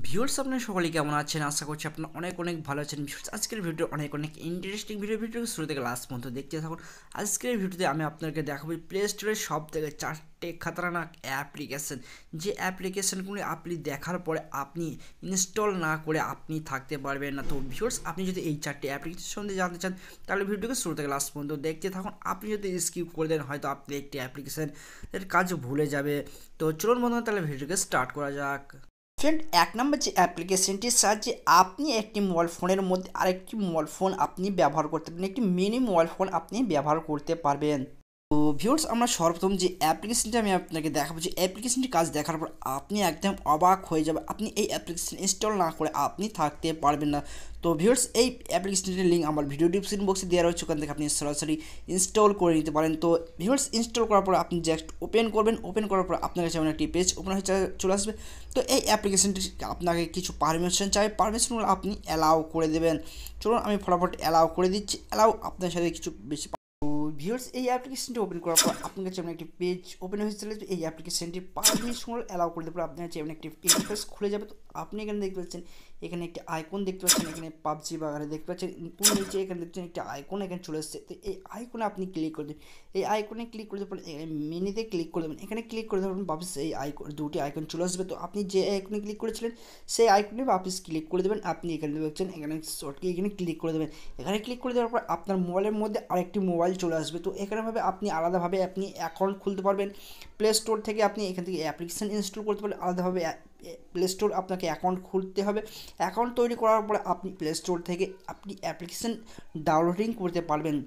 Viewers আপনারা সকলে কেমন আছেন? আশা করছি আপনারা অনেক অনেক ভালো আছেন। ভিউয়ার্স আজকের ভিডিও অনেক অনেক ইন্টারেস্টিং ভিডিও শুরু থেকে লাস্ট পর্যন্ত দেখতে থাকুন। আজকের ভিডিওতে আমি আপনাদেরকে দেখাবো প্লে স্টোরের সবথেকে 4টে খতরনাক অ্যাপ্লিকেশন, যে অ্যাপ্লিকেশনগুলি আপনি দেখার পরে আপনি ইনস্টল না করে আপনি থাকতে পারবেন না। তো ভিউয়ার্স আপনি যদি এই 4টে অ্যাপ্লিকেশন সম্বন্ধে জানতে চান তাহলে ভিডিওকে শুরু থেকে লাস্ট পর্যন্ত দেখতে থাকুন। আপনি যদি স্কিপ করে দেন হয়তো আপনি একটি অ্যাপ্লিকেশন এর কাজ ভুলে যাবে। তো চলুন বন্ধুরা তাহলে ভিডিওকে স্টার্ট করা যাক। ফ্রেন্ড, এক নম্বর যে অ্যাপ্লিকেশনটির সাহায্যে আপনি একটি মোবাইল ফোনের মধ্যে আরেকটি মোবাইল ফোন আপনি ব্যবহার করতে পারবেন, একটি মিনি মোবাইল ফোন আপনি ব্যবহার করতে পারবেন। তো ভিউয়ার্স আমরা সর্বপ্রথম যে অ্যাপ্লিকেশনটি আমি আপনাকে দেখাবো, যে অ্যাপ্লিকেশনটি কাজ দেখার পর আপনি একদম অবাক হয়ে যাবে। আপনি এই অ্যাপ্লিকেশন ইনস্টল না করে আপনি থাকতে পারবেন না। তো ভিউয়ার্স এই অ্যাপ্লিকেশনটির লিঙ্ক আমার ভিডিও ডিসক্রিপশন বক্সে দেওয়া রয়েছে, ওখান থেকে আপনি সরাসরি ইনস্টল করে নিতে পারেন। তো ভিউয়ার্স ইনস্টল করার পর আপনি জাস্ট ওপেন করবেন, ওপেন করার পর আপনার কাছে একটি পেজ ওপেন হয়ে চলে আসবে। তো এই অ্যাপ্লিকেশনটি আপনাকে কিছু পারমিশন চাই, পারমিশনগুলো আপনি অ্যালাউ করে দেবেন। চলুন আমি ফটাফট অ্যালাউ করে দিচ্ছি। অ্যালাউ আপনার সাথে কিছু বেশি। তো ভিউয়ার্স এই অ্যাপ্লিকেশনটি ওপেন করার পর আপনার কাছে এমন একটি পেজ ওপেন হয়ে চলে যাবে। এই অ্যাপ্লিকেশনটি পারমিশন অ্যালাউ করে দেওয়ার পর আপনার কাছে এমন একটি ইন্টারফেস খুলে যাবে। তো আপনি এখানে দেখতে পাচ্ছেন, এখানে একটি আইকন দেখতে পাচ্ছেন, এখানে পাবজি বাগানে দেখতে পাচ্ছেন, নিচে এখানে দেখছেন একটি আইকন এখানে চলে এসেছে। তো এই আইকনে আপনি ক্লিক করে দেবেন। এই আইকনে ক্লিক করে দেওয়ার পর মিনিতে ক্লিক করে দেবেন। এখানে ক্লিক করে দেবেন, বাপিস এই আইকন দুটি আইকন চলে আসবে। তো আপনি যে আইকনে ক্লিক করেছিলেন সেই আইকনে বাপিস ক্লিক করে দেবেন। আপনি এখানে দেখছেন, এখানে শর্টকে এখানে ক্লিক করে দেবেন। এখানে ক্লিক করে দেওয়ার পর আপনার মোবাইলের মধ্যে আরেকটি মোবাইল চলে আসবে। তো এখানেভাবে আপনি আলাদাভাবে আপনি অ্যাকাউন্ট খুলতে পারবেন। প্লে স্টোর থেকে আপনি এখান থেকে অ্যাপ্লিকেশান ইনস্টল করতে পারবেন। আলাদাভাবে প্লে স্টোর আপনাকে অ্যাকাউন্ট খুলতে হবে। অ্যাকাউন্ট তৈরি করার পরে আপনি প্লে স্টোর থেকে আপনি অ্যাপ্লিকেশান ডাউনলোডিং করতে পারবেন।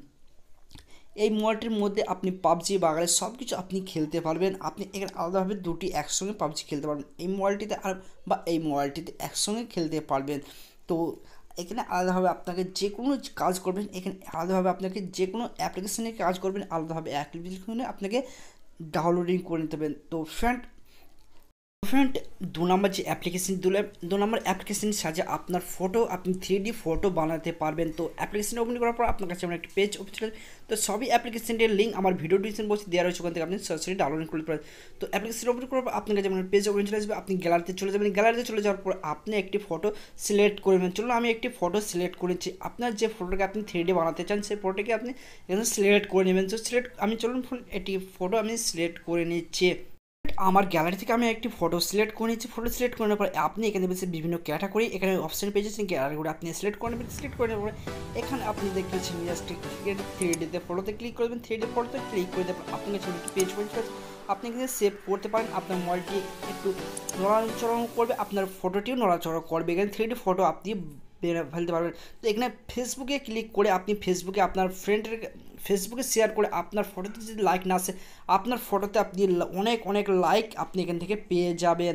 এই মোবাইলটির মধ্যে আপনি পাবজি বাগানে সব কিছু আপনি খেলতে পারবেন। আপনি এখানে আলাদাভাবে দুটি একসঙ্গে পাবজি খেলতে পারবেন, এই মোবাইলটিতে আর বা এই মোবাইলটিতে একসঙ্গে খেলতে পারবেন। তো এখানে আলাদাভাবে আপনাকে যে কোনো কাজ করবেন, এখানে আলাদাভাবে আপনাকে যে কোনো অ্যাপ্লিকেশানে কাজ করবেন, আলাদাভাবে অ্যাপ্লিকেশনে আপনাকে ডাউনলোডিং করে নিতে হবে। তো ফ্রেন্ড, দু নম্বর যে অ্যাপ্লিকেশন দু নম্বর অ্যাপ্লিকেশনের সাহায্যে আপনার ফটো আপনি 3D ফটো বানাতে পারবেন। তো অ্যাপ্লিকেশন ওপেন করার পর আপনার কাছে একটা পেজ ওপেন চলে। তো সবই অ্যাপ্লিকেশনের লিঙ্ক আমার ভিডিও ডিসক্রিপশন বক্সে দেওয়া রয়েছে, ওখান থেকে আপনি সরাসরি ডাউনলোড করতে পারেন। তো অ্যাপ্লিকেশন ওপেন করার পর আপনার কাছে পেজ ওপেন চলে আসবে। আপনি গ্যালারিতে চলে যাবেন। গ্যালারিতে চলে যাওয়ার পর আপনি একটি ফটো সিলেক্ট করবেন। চলুন আমি একটি ফটো সিলেক্ট করেছি। আপনার যে ফটোটাকে আপনি 3D বানাতে চান সেই ফটোটাকে আপনি এখানে সিলেক্ট করে নেবেন। তো আমি চলুন একটি ফটো আমি সিলেক্ট করে নিচ্ছি। আমার গ্যালারি থেকে আমি একটি ফটো সিলেক্ট করে নিচ্ছি। ফটো সিলেক্ট করে নেওয়ার পর আপনি এখানে বসে বিভিন্ন ক্যাটাগরি এখানে অপশন পেয়ে যাচ্ছেন। গ্যালারিগুলো আপনি সিলেক্ট করে নেবেন। সিলেক্ট করে নেওয়ার পরে এখানে আপনি দেখতে পাচ্ছেন জাস্ট 3Dতে ফটোতে ক্লিক করবেন। 3D ফটোতে ক্লিক করে দেওয়ার পর আপনার কাছে একটি পেজ পরিষ্কার আপনি এখানে সেভ করতে পারেন। আপনার মোবাইলটি একটু নড়াচড়া করবে, আপনার ফটোটিও নড়াচড়া করবে। এখানে 3D ফটো আপনি ফেলতে পারবেন। তো এখানে ফেসবুকে ক্লিক করে আপনি ফেসবুকে আপনার ফ্রেন্ডের ফেসবুকে শেয়ার করে আপনার ফটোতে যদি লাইক না আসে, আপনার ফটোতে আপনি অনেক অনেক লাইক আপনি এখান থেকে পেয়ে যাবেন।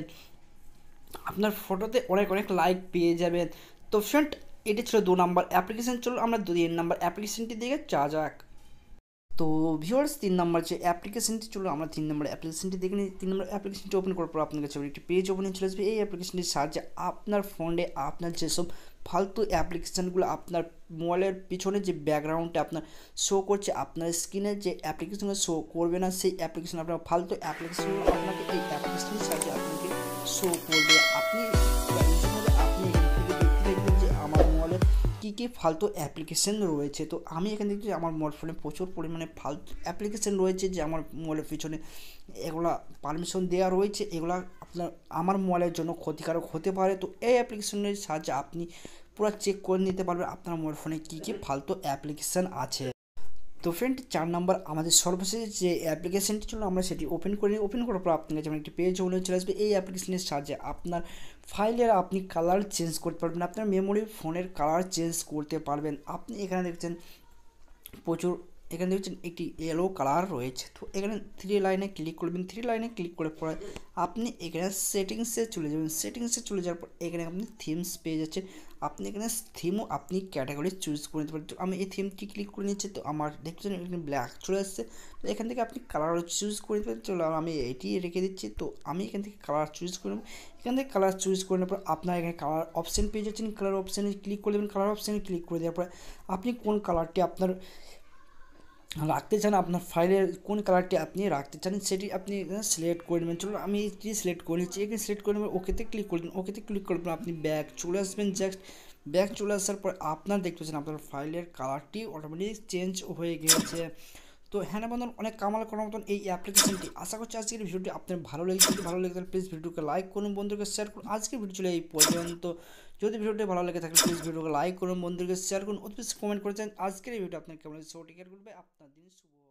আপনার ফটোতে অনেক অনেক লাইক পেয়ে যাবেন। তো ফ্রেন্ড, এটি ছিল 2 নম্বর অ্যাপ্লিকেশন। চলো আমরা 2 নম্বর অ্যাপ্লিকেশনটি দিকে যাক। তো ভিউয়ার্স 3 নম্বর যে অ্যাপ্লিকেশনটি, চলো আমরা 3 নম্বর অ্যাপ্লিকেশনটি দেখে নিই। 3 নম্বর অ্যাপ্লিকেশনটি ওপেন করার পর আপনার কাছে একটি পেজ ওপেন চলে আসবে। এই অ্যাপ্লিকেশনটির সাহায্যে আপনার ফোনে আপনার যেসব ফালতু অ্যাপ্লিকেশানগুলো আপনার মোবাইলের পিছনে যে ব্যাকগ্রাউন্ডে আপনার শো করছে, আপনার স্ক্রিনে যে অ্যাপ্লিকেশনগুলো শো করবে না সেই অ্যাপ্লিকেশন, আপনার ফালতু অ্যাপ্লিকেশনগুলো আপনাকে এই অ্যাপ্লিকেশনের সাহায্যে আপনাকে শো করবে। আপনি আপনি এখান থেকে দেখতে দেখবেন যে আমার মোবাইলে কী কী ফালতু অ্যাপ্লিকেশন রয়েছে। তো আমি এখানে দেখছি আমার মোবাইল ফোনে প্রচুর পরিমাণে ফালতু অ্যাপ্লিকেশন রয়েছে, যে আমার মোবাইলের পিছনে এগুলা পারমিশন দেওয়া রয়েছে। এগুলা আমার মোবাইলের জন্য ক্ষতিকারক হতে পারে। তো এই অ্যাপ্লিকেশনের সাহায্যে আপনি পুরো চেক করে নিতে পারবেন আপনার মোবাইল ফোনে কী কী ফালতু অ্যাপ্লিকেশান আছে। তো ফ্রেন্ড, 4 নম্বর আমাদের সর্বশেষ যে অ্যাপ্লিকেশনটি ছিল আমরা সেটি ওপেন করি। ওপেন করার পর আপনার কাছে একটি পেজ ওপেন চলে আসবে। এই অ্যাপ্লিকেশনের সাহায্যে আপনার ফাইলের আপনি কালার চেঞ্জ করতে পারবেন, আপনার মেমোরি ফোনের কালার চেঞ্জ করতে পারবেন। আপনি এখানে দেখছেন প্রচুর, এখানে দেখছেন একটি ইয়েলো কালার রয়েছে। তো এখানে 3 লাইনে ক্লিক করবেন। 3 লাইনে ক্লিক করার পরে আপনি এখানে সেটিংসে চলে যাবেন। সেটিংসে চলে যাওয়ার পর এখানে আপনি থিমস পেয়ে যাচ্ছেন। আপনি এখানে থিমও আপনি ক্যাটাগরি চুজ করে নিতে পারেন। তো আমি এই থিমটি ক্লিক করে নিচ্ছি। তো আমার দেখছেন এখানে ব্ল্যাক চলে আসছে। তো এখান থেকে আপনি কালার চুজ করে নিতে পারেন। চলো আমি এটি রেখে দিচ্ছি। তো আমি এখান থেকে কালার চুজ করে নেব। এখান থেকে কালার চুজ করে নেওয়ার পর আপনার এখানে কালার অপশান পেয়ে যাচ্ছেন। কালার অপশানে ক্লিক করে দেবেন। কালার অপশানে ক্লিক করে দেওয়ার পর আপনি কোন কালারটি আপনার রাখতে চান, আপনার ফাইলের কোন কালারটি আপনি রাখতে চান সেটি আপনি এখানে সিলেক্ট করে নেবেন। চলুন আমি এটি সিলেক্ট করে নিচ্ছি। এখানে সিলেক্ট করে নেবেন, ওকেতে ক্লিক করবেন। ওকেতে ক্লিক করবেন, আপনি ব্যাক চলে আসবেন। জাস্ট ব্যাক চলে আসার পর আপনার দেখতে পাচ্ছেন আপনার ফাইলের কালারটি অটোমেটিক চেঞ্জ হয়ে গিয়েছে। তো হ্যাঁ বন্ধুন, অনেক কামাল করার মতন এই অ্যাপ্লিকেশনটি। আশা করছি আজকের ভিডিওটি আপনার ভালো লেগেছে। যদি ভালো লেগে থাকে প্লিজ ভিডিওকে লাইক করুন, বন্ধুকে শেয়ার করুন। আজকের ভিডিও চলে এই পর্যন্ত। যদি ভিডিওটি ভালো লেগে থাকে প্লিজ ভিডিওকে লাইক করুন, বন্ধুকে শেয়ার করুন, অতি বেশি কমেন্ট করে চান আজকের এই ভিডিও আপনার কেমন লাগছে, টেক কেয়ার করবে। আপনার দিন শুভ।